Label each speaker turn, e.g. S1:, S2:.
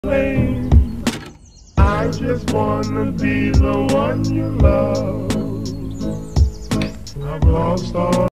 S1: I just wanna be the one you love. I've lost all